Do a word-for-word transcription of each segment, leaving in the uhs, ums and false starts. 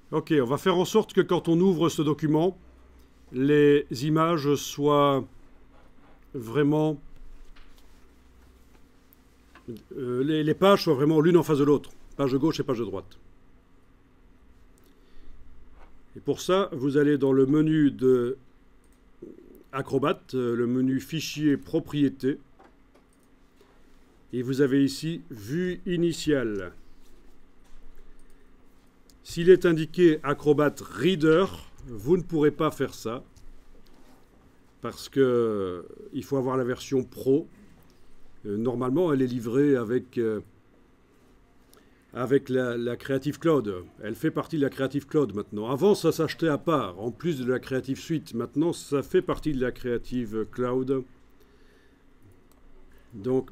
Ok, on va faire en sorte que quand on ouvre ce document, les images soient vraiment... Euh, les, les pages soient vraiment l'une en face de l'autre. Page de gauche et page de droite. Et pour ça, vous allez dans le menu de Acrobat, le menu Fichier Propriétés. Et vous avez ici Vue initiale. S'il est indiqué Acrobat Reader, vous ne pourrez pas faire ça parce que il faut avoir la version Pro. Euh, normalement, elle est livrée avec, euh, avec la, la Creative Cloud. Elle fait partie de la Creative Cloud maintenant. Avant, ça s'achetait à part, en plus de la Creative Suite. Maintenant, ça fait partie de la Creative Cloud. Donc,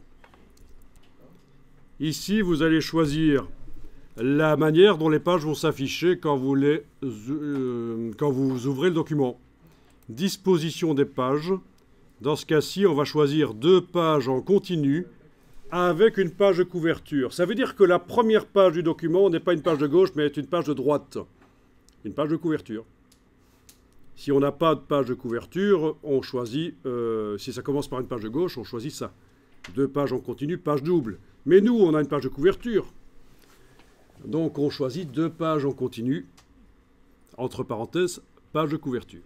ici, vous allez choisir la manière dont les pages vont s'afficher quand vous les, euh, quand vous ouvrez le document. Disposition des pages. Dans ce cas-ci, on va choisir deux pages en continu avec une page de couverture. Ça veut dire que la première page du document n'est pas une page de gauche, mais est une page de droite. Une page de couverture. Si on n'a pas de page de couverture, on choisit, euh, si ça commence par une page de gauche, on choisit ça. Deux pages en continu, page double. Mais nous, on a une page de couverture. Donc on choisit deux pages en continu, entre parenthèses, page de couverture.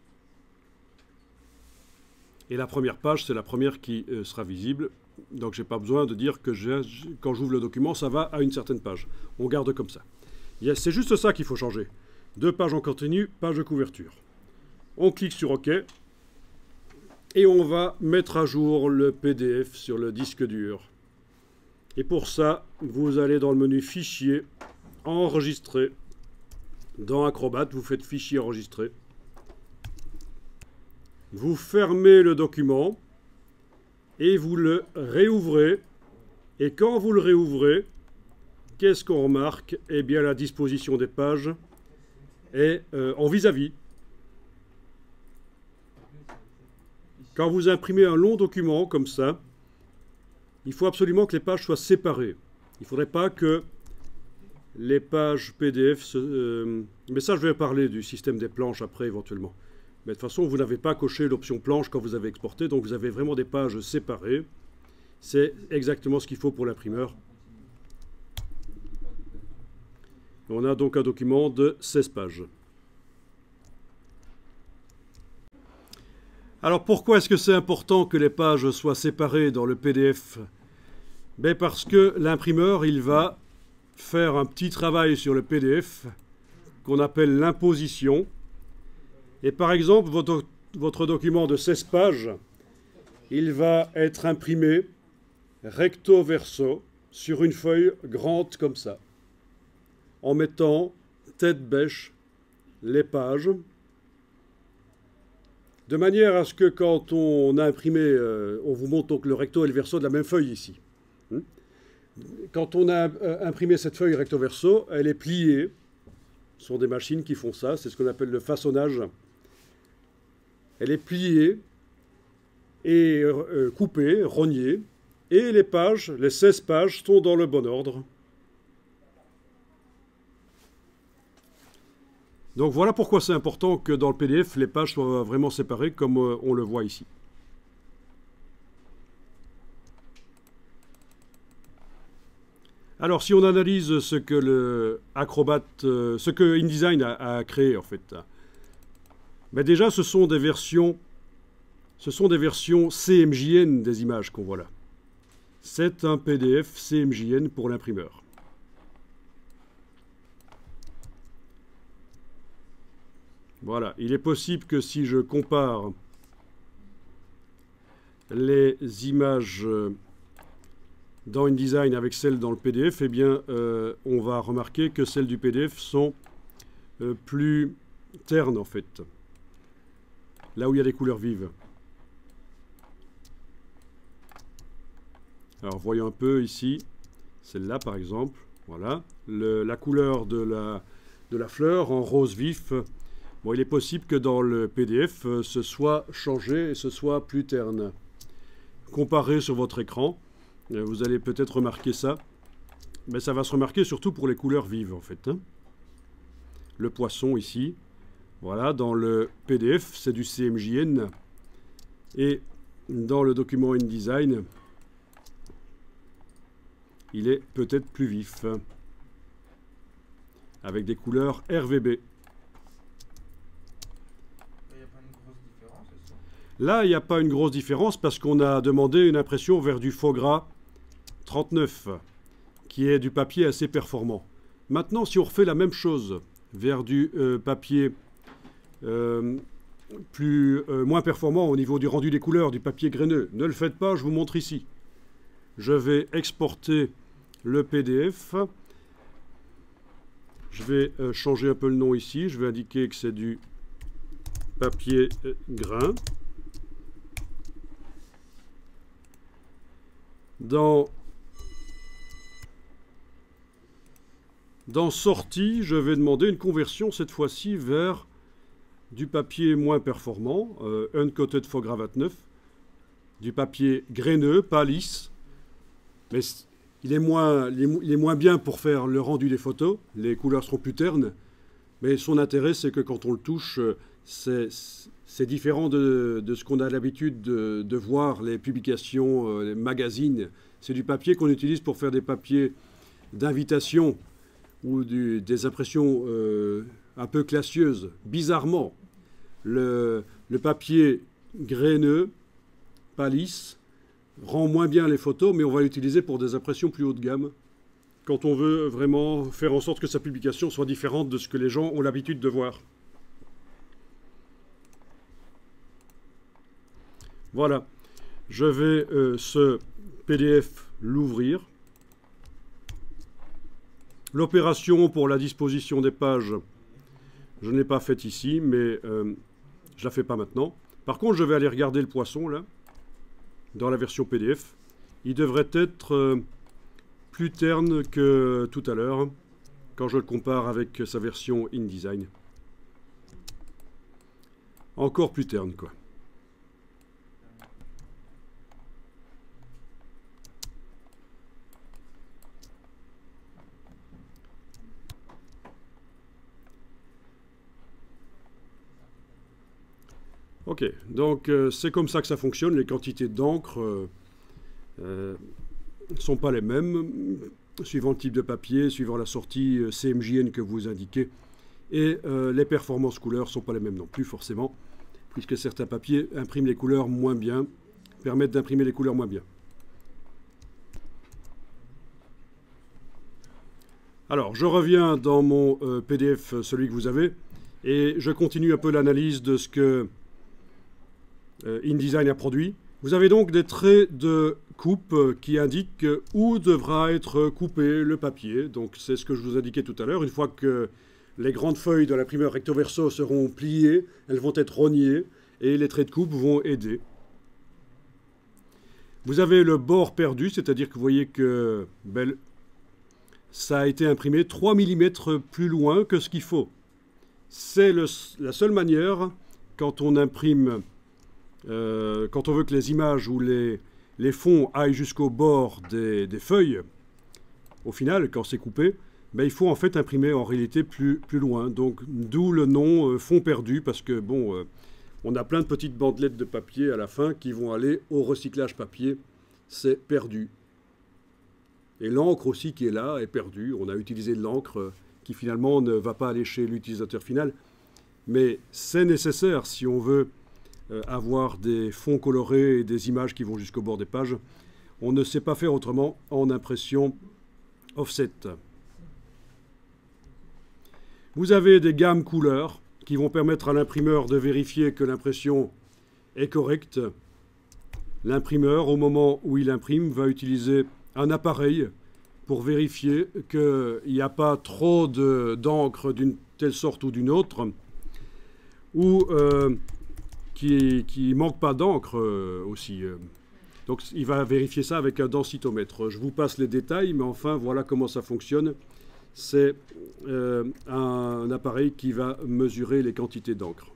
Et la première page, c'est la première qui euh, sera visible. Donc je n'ai pas besoin de dire que quand j'ouvre le document, ça va à une certaine page. On garde comme ça. C'est juste ça qu'il faut changer. Deux pages en continu, page de couverture. On clique sur OK. Et on va mettre à jour le P D F sur le disque dur. Et pour ça, vous allez dans le menu Fichier, Enregistrer. Dans Acrobat, vous faites Fichier enregistré. Vous fermez le document et vous le réouvrez. Et quand vous le réouvrez, qu'est-ce qu'on remarque? Eh bien, la disposition des pages est euh, en vis-à-vis. Quand vous imprimez un long document comme ça, il faut absolument que les pages soient séparées. Il ne faudrait pas que les pages P D F... Se, euh, mais ça, je vais parler du système des planches après, éventuellement. Mais de toute façon, vous n'avez pas coché l'option planche quand vous avez exporté, donc vous avez vraiment des pages séparées. C'est exactement ce qu'il faut pour l'imprimeur. On a donc un document de seize pages. Alors pourquoi est-ce que c'est important que les pages soient séparées dans le P D F? Ben parce que l'imprimeur, il va faire un petit travail sur le P D F qu'on appelle l'imposition. Et par exemple, votre, votre document de seize pages, il va être imprimé recto verso sur une feuille grande comme ça, en mettant tête bêche les pages, de manière à ce que quand on a imprimé, euh, on vous montre donc le recto et le verso de la même feuille ici. Quand on a imprimé cette feuille recto verso, elle est pliée. Ce sont des machines qui font ça, c'est ce qu'on appelle le façonnage. Elle est pliée et euh, coupée, rognée, et les pages, les seize pages, sont dans le bon ordre. Donc voilà pourquoi c'est important que dans le P D F, les pages soient vraiment séparées comme euh, on le voit ici. Alors si on analyse ce que le Acrobat, euh, ce que InDesign a, a créé en fait, ben déjà ce sont des versions, ce sont des versions C M J N des images qu'on voit là. C'est un P D F C M J N pour l'imprimeur. Voilà, il est possible que si je compare les images dans InDesign avec celles dans le P D F, eh bien, euh, on va remarquer que celles du P D F sont euh, plus ternes, en fait. Là où il y a des couleurs vives. Alors, voyons un peu ici. Celle-là, par exemple. Voilà. Le, la couleur de la, de la fleur en rose vif. Bon, il est possible que dans le P D F, euh, ce soit changé et ce soit plus terne. Comparé sur votre écran, euh, vous allez peut-être remarquer ça. Mais ça va se remarquer surtout pour les couleurs vives, en fait. Hein. le poisson ici. Voilà, dans le P D F, c'est du C M J N. Et dans le document InDesign, il est peut-être plus vif, avec des couleurs R V B. Là, il n'y a pas une grosse différence parce qu'on a demandé une impression vers du faux gras trente-neuf, qui est du papier assez performant. Maintenant, si on refait la même chose vers du euh, papier euh, plus, euh, moins performant au niveau du rendu des couleurs, du papier graineux, ne le faites pas, je vous montre ici. Je vais exporter le P D F. Je vais euh, changer un peu le nom ici. Je vais indiquer que c'est du papier euh, grain. Dans, dans sortie, je vais demander une conversion cette fois-ci vers du papier moins performant, euh, Uncoated Faux Gras vingt-neuf, du papier graineux, pas lisse, mais il est, moins, il, est, il est moins bien pour faire le rendu des photos, les couleurs seront plus ternes, mais son intérêt c'est que quand on le touche, c'est... C'est différent de, de ce qu'on a l'habitude de, de voir, les publications, euh, les magazines. C'est du papier qu'on utilise pour faire des papiers d'invitation ou du, des impressions euh, un peu classieuses. Bizarrement, le, le papier graineux, pas lisse, rend moins bien les photos, mais on va l'utiliser pour des impressions plus haut de gamme, quand on veut vraiment faire en sorte que sa publication soit différente de ce que les gens ont l'habitude de voir. Voilà, je vais euh, ce P D F l'ouvrir. L'opération pour la disposition des pages, je ne l'ai pas faite ici, mais euh, je ne la fais pas maintenant. Par contre, je vais aller regarder le poisson, là, dans la version P D F. Il devrait être euh, plus terne que tout à l'heure, quand je le compare avec sa version InDesign. Encore plus terne, quoi. Ok, donc euh, c'est comme ça que ça fonctionne. Les quantités d'encre euh, euh, ne sont pas les mêmes, suivant le type de papier, suivant la sortie euh, C M J N que vous indiquez. Et euh, les performances couleurs ne sont pas les mêmes non plus, forcément, puisque certains papiers impriment les couleurs moins bien, permettent d'imprimer les couleurs moins bien. Alors, je reviens dans mon euh, P D F, celui que vous avez, et je continue un peu l'analyse de ce que Euh, InDesign a produit. Vous avez donc des traits de coupe qui indiquent où devra être coupé le papier. Donc c'est ce que je vous indiquais tout à l'heure. Une fois que les grandes feuilles de l'imprimeur recto verso seront pliées, elles vont être rognées et les traits de coupe vont aider. Vous avez le bord perdu, c'est-à-dire que vous voyez que ben, ça a été imprimé trois millimètres plus loin que ce qu'il faut. C'est la seule manière, quand on imprime Euh, quand on veut que les images ou les, les fonds aillent jusqu'au bord des, des feuilles, au final, quand c'est coupé, ben, il faut en fait imprimer en réalité plus, plus loin. Donc, d'où le nom euh, fond perdu, parce que, bon, euh, on a plein de petites bandelettes de papier à la fin qui vont aller au recyclage papier. C'est perdu. Et l'encre aussi qui est là est perdue. On a utilisé de l'encre qui finalement ne va pas aller chez l'utilisateur final. Mais c'est nécessaire si on veut Euh, avoir des fonds colorés et des images qui vont jusqu'au bord des pages. On ne sait pas faire autrement en impression offset. Vous avez des gammes couleurs qui vont permettre à l'imprimeur de vérifier que l'impression est correcte. L'imprimeur, au moment où il imprime, va utiliser un appareil pour vérifier qu'il n'y a pas trop d'encre d'une telle sorte ou d'une autre, ou euh, qui, qui manque pas d'encre euh, aussi. Donc il va vérifier ça avec un densitomètre. Je vous passe les détails, mais enfin voilà comment ça fonctionne. C'est euh, un appareil qui va mesurer les quantités d'encre.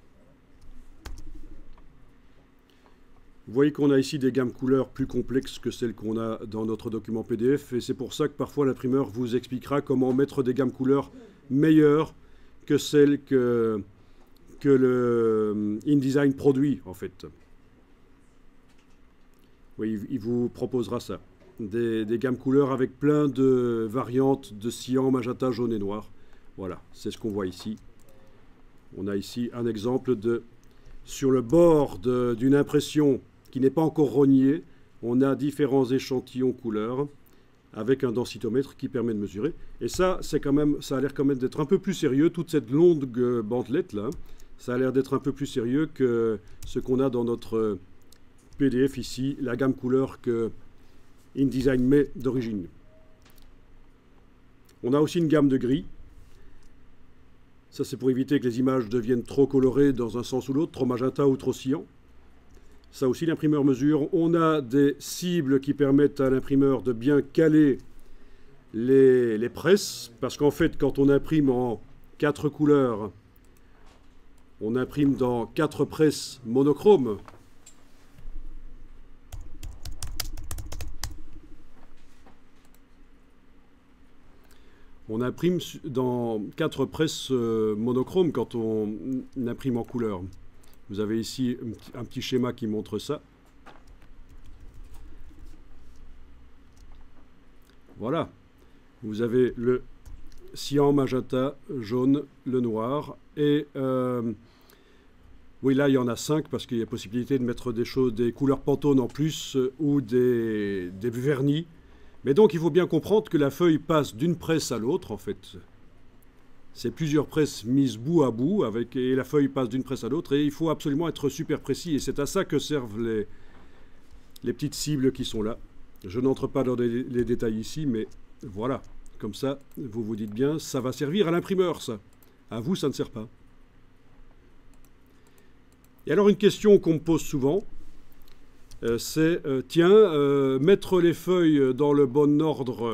Vous voyez qu'on a ici des gammes couleurs plus complexes que celles qu'on a dans notre document P D F, et c'est pour ça que parfois l'imprimeur vous expliquera comment mettre des gammes couleurs meilleures que celle que, que le InDesign produit, en fait. Oui, il vous proposera ça. Des, des gammes couleurs avec plein de variantes de cyan, magenta, jaune et noir. Voilà, c'est ce qu'on voit ici. On a ici un exemple de... Sur le bord d'une impression qui n'est pas encore rognée, on a différents échantillons couleurs avec un densitomètre qui permet de mesurer. Et ça, c'est quand même, ça a l'air quand même d'être un peu plus sérieux. Toute cette longue bandelette là, ça a l'air d'être un peu plus sérieux que ce qu'on a dans notre P D F ici, la gamme couleur que InDesign met d'origine. On a aussi une gamme de gris. Ça, c'est pour éviter que les images deviennent trop colorées dans un sens ou l'autre, trop magenta ou trop cyan. Ça aussi, l'imprimeur mesure. On a des cibles qui permettent à l'imprimeur de bien caler les, les presses, parce qu'en fait, quand on imprime en quatre couleurs, on imprime dans quatre presses monochromes. On imprime dans quatre presses monochromes quand on imprime en couleur. Vous avez ici un petit schéma qui montre ça. Voilà. Vous avez le cyan, magenta, jaune, le noir. Et euh, oui, là, il y en a cinq parce qu'il y a possibilité de mettre des choses, des couleurs Pantone en plus ou des, des vernis. Mais donc, il faut bien comprendre que la feuille passe d'une presse à l'autre, en fait. C'est plusieurs presses mises bout à bout, avec, et la feuille passe d'une presse à l'autre, et il faut absolument être super précis. Et c'est à ça que servent les, les petites cibles qui sont là. Je n'entre pas dans les, les détails ici, mais voilà. Comme ça, vous vous dites bien, ça va servir à l'imprimeur, ça. À vous, ça ne sert pas. Et alors, une question qu'on me pose souvent, Euh, c'est, euh, tiens, euh, mettre les feuilles dans le bon ordre,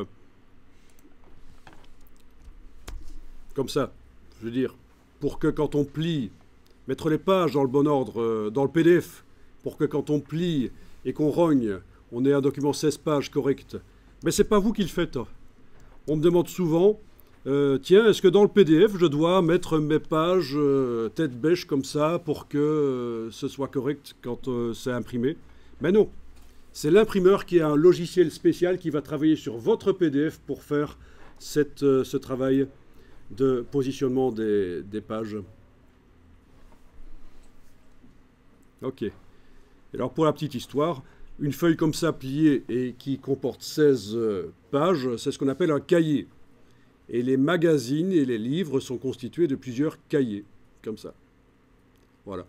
comme ça, je veux dire, pour que quand on plie, mettre les pages dans le bon ordre, euh, dans le P D F, pour que quand on plie et qu'on rogne, on ait un document seize pages correct. Mais c'est pas vous qui le faites. On me demande souvent, euh, tiens, est-ce que dans le P D F, je dois mettre mes pages euh, tête bêche comme ça pour que euh, ce soit correct quand euh, c'est imprimé? Mais non, c'est l'imprimeur qui a un logiciel spécial qui va travailler sur votre P D F pour faire cette, euh, ce travail de positionnement des, des pages. Ok. Alors pour la petite histoire, une feuille comme ça pliée et qui comporte seize euh, pages, c'est ce qu'on appelle un cahier. Et les magazines et les livres sont constitués de plusieurs cahiers, comme ça. Voilà.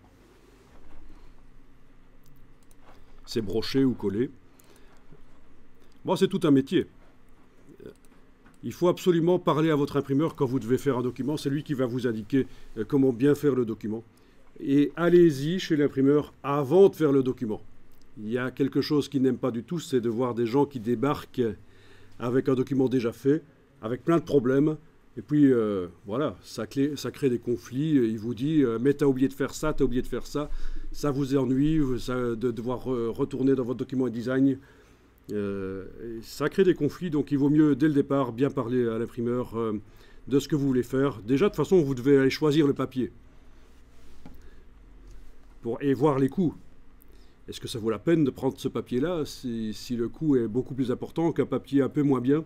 C'est broché ou collé. Bon, c'est tout un métier. Il faut absolument parler à votre imprimeur quand vous devez faire un document. C'est lui qui va vous indiquer comment bien faire le document. Et allez-y chez l'imprimeur avant de faire le document. Il y a quelque chose qu'il n'aime pas du tout, c'est de voir des gens qui débarquent avec un document déjà fait, avec plein de problèmes. Et puis, euh, voilà, ça, clé, ça crée des conflits. Il vous dit, euh, mais t'as oublié de faire ça, t'as oublié de faire ça. Ça vous ennuie ça, de devoir retourner dans votre document InDesign. Euh, ça crée des conflits, donc il vaut mieux, dès le départ, bien parler à l'imprimeur euh, de ce que vous voulez faire. Déjà, de toute façon, vous devez aller choisir le papier. Pour, et voir les coûts. Est-ce que ça vaut la peine de prendre ce papier-là si, si le coût est beaucoup plus important qu'un papier un peu moins bien?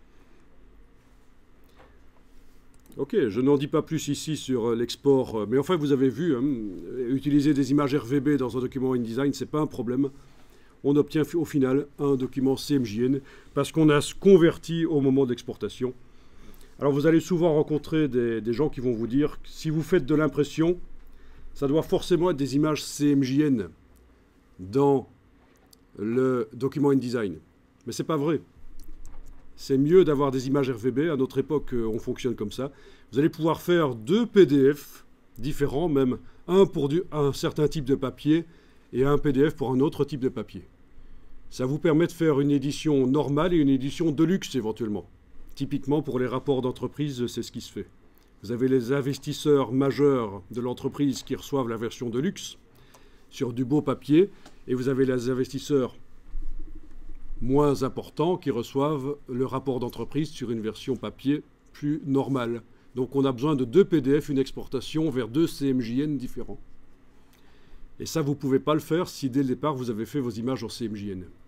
Ok, je n'en dis pas plus ici sur l'export, mais enfin vous avez vu, hein, utiliser des images R V B dans un document InDesign, c'est pas un problème. On obtient au final un document C M J N parce qu'on a converti au moment de l'exportation. Alors vous allez souvent rencontrer des, des gens qui vont vous dire que si vous faites de l'impression, ça doit forcément être des images C M J N dans le document InDesign. Mais c'est pas vrai. C'est mieux d'avoir des images R V B. À notre époque, on fonctionne comme ça. Vous allez pouvoir faire deux P D F différents, même un pour du, un certain type de papier et un P D F pour un autre type de papier. Ça vous permet de faire une édition normale et une édition de luxe éventuellement. Typiquement, pour les rapports d'entreprise, c'est ce qui se fait. Vous avez les investisseurs majeurs de l'entreprise qui reçoivent la version de luxe sur du beau papier, et vous avez les investisseurs moins importants qui reçoivent le rapport d'entreprise sur une version papier plus normale, Donc on a besoin de deux P D F, une exportation vers deux C M J N différents. Et ça, vous ne pouvez pas le faire si dès le départ, vous avez fait vos images en C M J N.